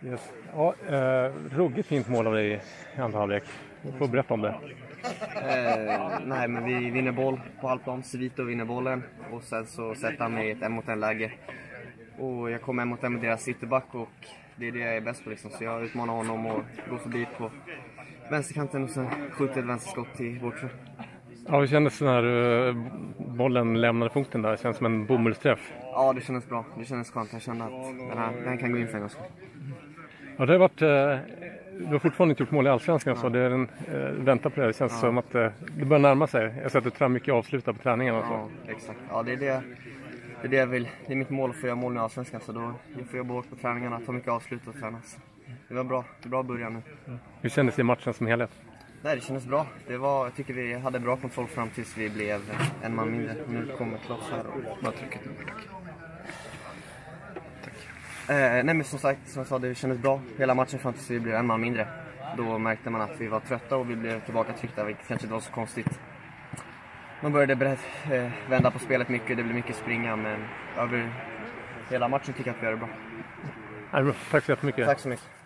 Yes. Ja, ruggigt fint mål av dig i andra halvlek. Du får berätta om det. Nej, men vi vinner boll på halvplan. Svito vinner bollen och sen så sätter han mig i ett 1-mot-1-läge. Och jag kommer 1-mot-1 med deras ytterback och det är det jag är bäst på liksom. Så jag utmanar honom och går förbi på vänsterkanten och sen skjuter ett vänsterskott till vårt. Ja, hur kändes när bollen lämnade punkten där? Det känns som en bomullsträff. Ja, det kändes bra. Det kändes skönt. Jag kände att den kan gå in för en gång. Ja, det har varit... Du har fortfarande inte gjort mål i Allsvenskan, så det är vänta på det. Det känns som att det börjar närma sig. Jag har sett att du tränar mycket avsluta på träningen. Ja, exakt. Ja, det är det jag vill. Det är mitt mål att få göra mål i Allsvenskan, så då jag får jobba hårt på träningarna, ta mycket avslut och tränas. Det var bra. Det är bra början nu. Hur kändes det i matchen som helhet? Nej, det kändes bra. Jag tycker vi hade bra kontroll fram tills vi blev en man mindre. Nu kommer Kloss här och bara trycker till. Nej, men som sagt, som jag sa, det kändes bra hela matchen fram tills vi blev en man mindre. Då märkte man att vi var trötta och vi blev tillbaka tryckta, vilket kanske inte var så konstigt. Man började vända på spelet mycket, det blev mycket springa, men över hela matchen tycker jag att vi gör det bra. Tack så jättemycket. Tack så mycket.